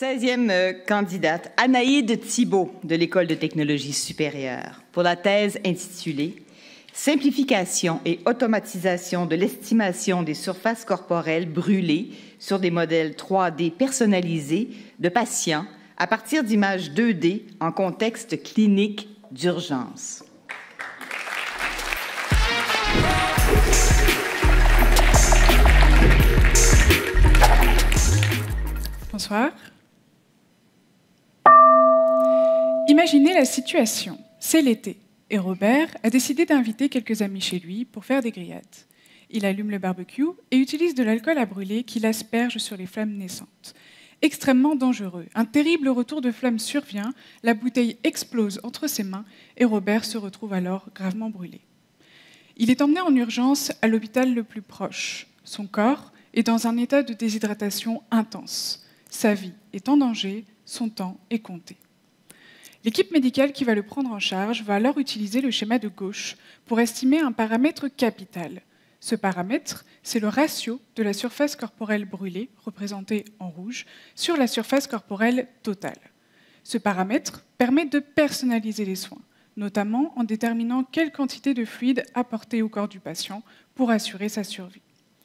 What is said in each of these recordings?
16e candidate, Anaïde Thibault, de l'École de technologie supérieure, pour la thèse intitulée « Simplification et automatisation de l'estimation des surfaces corporelles brûlées sur des modèles 3D personnalisés de patients à partir d'images 2D en contexte clinique d'urgence ». Bonsoir. Imaginez la situation. C'est l'été et Robert a décidé d'inviter quelques amis chez lui pour faire des grillades. Il allume le barbecue et utilise de l'alcool à brûler qu'il asperge sur les flammes naissantes. Extrêmement dangereux. Un terrible retour de flamme survient, la bouteille explose entre ses mains et Robert se retrouve alors gravement brûlé. Il est emmené en urgence à l'hôpital le plus proche. Son corps est dans un état de déshydratation intense. Sa vie est en danger, son temps est compté. L'équipe médicale qui va le prendre en charge va alors utiliser le schéma de gauche pour estimer un paramètre capital. Ce paramètre, c'est le ratio de la surface corporelle brûlée, représentée en rouge, sur la surface corporelle totale. Ce paramètre permet de personnaliser les soins, notamment en déterminant quelle quantité de fluide apporter au corps du patient pour assurer sa survie.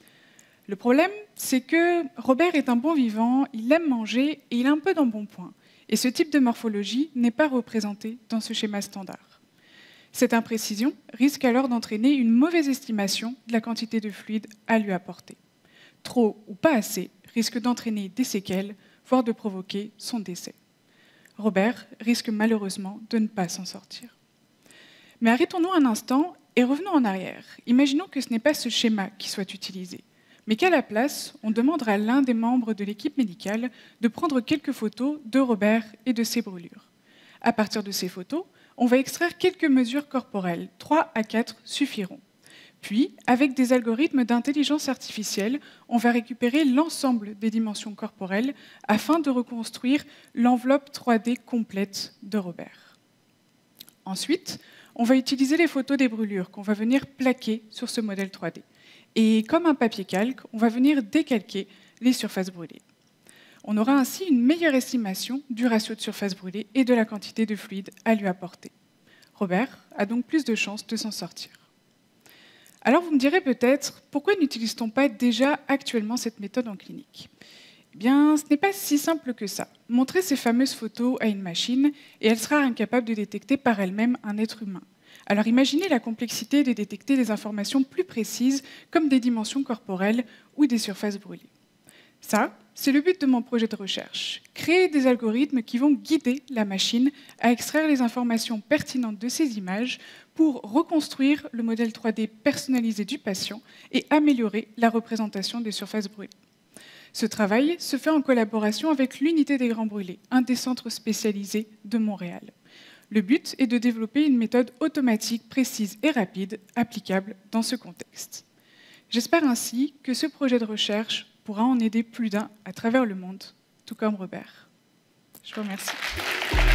Le problème, c'est que Robert est un bon vivant, il aime manger et il a un peu d'embonpoint. Et ce type de morphologie n'est pas représenté dans ce schéma standard. Cette imprécision risque alors d'entraîner une mauvaise estimation de la quantité de fluide à lui apporter. Trop ou pas assez risque d'entraîner des séquelles, voire de provoquer son décès. Robert risque malheureusement de ne pas s'en sortir. Mais arrêtons-nous un instant et revenons en arrière. Imaginons que ce n'est pas ce schéma qui soit utilisé, mais qu'à la place, on demandera à l'un des membres de l'équipe médicale de prendre quelques photos de Robert et de ses brûlures. À partir de ces photos, on va extraire quelques mesures corporelles, 3 à 4 suffiront. Puis, avec des algorithmes d'intelligence artificielle, on va récupérer l'ensemble des dimensions corporelles afin de reconstruire l'enveloppe 3D complète de Robert. Ensuite, on va utiliser les photos des brûlures qu'on va venir plaquer sur ce modèle 3D. Et comme un papier calque, on va venir décalquer les surfaces brûlées. On aura ainsi une meilleure estimation du ratio de surface brûlée et de la quantité de fluide à lui apporter. Robert a donc plus de chances de s'en sortir. Alors vous me direz peut-être, pourquoi n'utilise-t-on pas déjà actuellement cette méthode en clinique ? Eh bien, ce n'est pas si simple que ça. Montrez ces fameuses photos à une machine et elle sera incapable de détecter par elle-même un être humain. Alors imaginez la complexité de détecter des informations plus précises comme des dimensions corporelles ou des surfaces brûlées. Ça, c'est le but de mon projet de recherche. Créer des algorithmes qui vont guider la machine à extraire les informations pertinentes de ces images pour reconstruire le modèle 3D personnalisé du patient et améliorer la représentation des surfaces brûlées. Ce travail se fait en collaboration avec l'Unité des Grands Brûlés, un des centres spécialisés de Montréal. Le but est de développer une méthode automatique, précise et rapide, applicable dans ce contexte. J'espère ainsi que ce projet de recherche pourra en aider plus d'un à travers le monde, tout comme Robert. Je vous remercie.